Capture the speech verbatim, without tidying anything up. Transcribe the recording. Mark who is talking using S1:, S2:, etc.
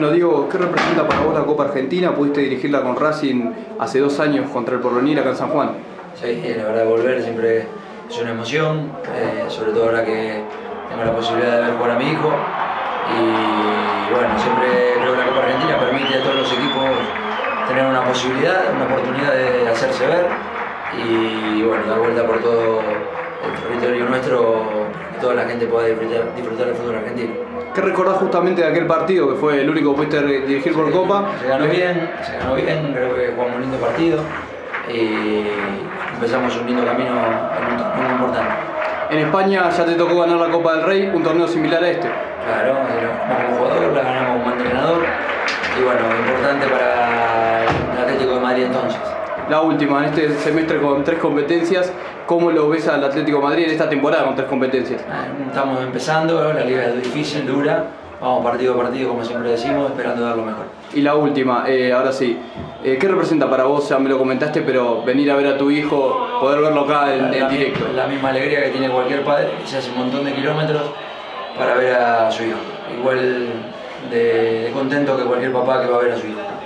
S1: Bueno, Diego, ¿qué representa para vos la Copa Argentina? Pudiste dirigirla con Racing hace dos años contra el Porvenir acá en San Juan.
S2: Sí, la verdad, volver siempre es una emoción, eh, sobre todo ahora que tengo la posibilidad de ver jugar a mi hijo. Y bueno, siempre creo que la Copa Argentina permite a todos los equipos tener una posibilidad, una oportunidad de hacerse ver y bueno, dar vuelta por todo el territorio nuestro para que toda la gente pueda disfrutar, disfrutar del fútbol argentino.
S1: ¿Qué recordás justamente de aquel partido que fue el único que pudiste dirigir por
S2: Sí,
S1: Copa?
S2: Se ganó bien, se ganó bien, creo que jugamos un lindo partido y empezamos un lindo camino en un torneo muy importante.
S1: En España ya te tocó ganar la Copa del Rey, un torneo similar a este.
S2: Claro, como jugador, la ganamos como entrenador y bueno, importante para el Atlético de Madrid entonces.
S1: La última, en este semestre con tres competencias, ¿cómo lo ves al Atlético de Madrid en esta temporada con tres competencias?
S2: Estamos empezando, la liga es difícil, dura, vamos partido a partido como siempre decimos, esperando dar lo mejor.
S1: Y la última, eh, ahora sí, eh, ¿qué representa para vos? Ya me lo comentaste, pero venir a ver a tu hijo, poder verlo acá en, en directo.
S2: La misma alegría que tiene cualquier padre, que se hace un montón de kilómetros para ver a su hijo. Igual de, de contento que cualquier papá que va a ver a su hijo.